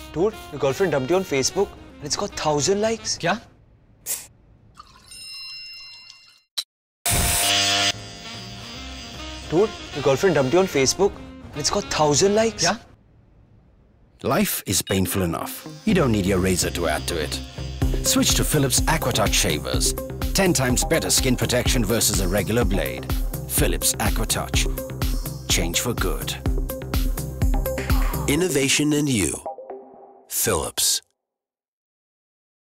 Dude, your girlfriend dumped you on Facebook and it's got 1,000 likes. क्या? Dude, your girlfriend dumped you on Facebook and it's got 1,000 likes. क्या? Life is painful enough. You don't need your razor to add to it. Switch to Philips AquaTouch shavers. 10 times better skin protection versus a regular blade. Philips AquaTouch. Change for good. Innovation in you. Philips.